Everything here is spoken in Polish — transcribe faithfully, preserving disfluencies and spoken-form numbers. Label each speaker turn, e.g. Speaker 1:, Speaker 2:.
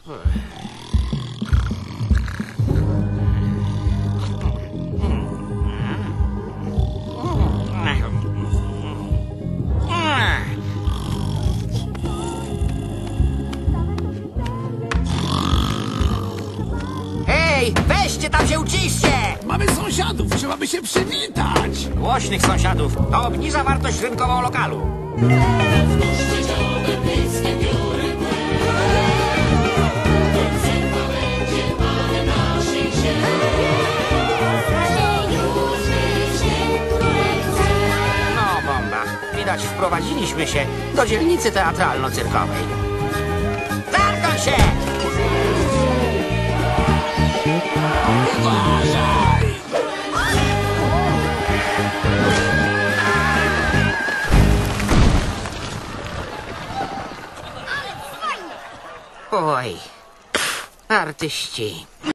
Speaker 1: Hej, weźcie tam się uciście!
Speaker 2: Mamy sąsiadów, trzeba by się przywitać.
Speaker 1: Głośnych sąsiadów. To obniża wartość rynkową lokalu. No, bomba. Widać, wprowadziliśmy się do dzielnicy teatralno-cyrkowej. Targą się!
Speaker 2: Uważaj!
Speaker 1: Oj, artyści.